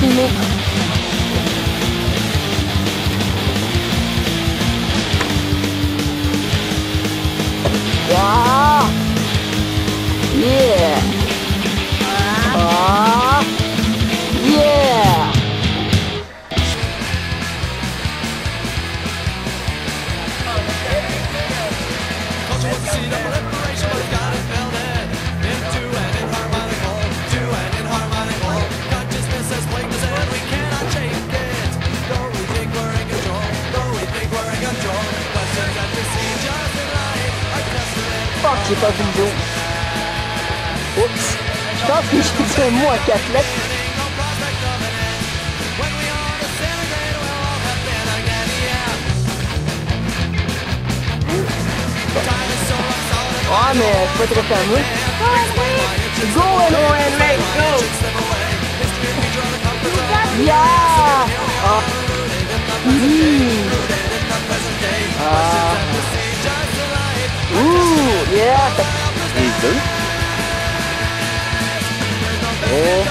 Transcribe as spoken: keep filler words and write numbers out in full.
filmer. Waouh! Yeah! Ah! Yeah! Fuck, j'ai pas vu le dos. Oups. Je pense que j'ai dit un mot à quatre lettres. Ah, mais c'est pas trop fameux. Go and win, mate, go! Yeah! Ah. Mmh. Ah. Ouh, yeah! Et deux. Et